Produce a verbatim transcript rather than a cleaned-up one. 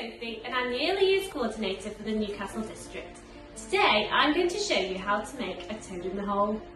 Sophie and I'm the Early Years Coordinator for the Newcastle District. Today I'm going to show you how to make a toad in the hole.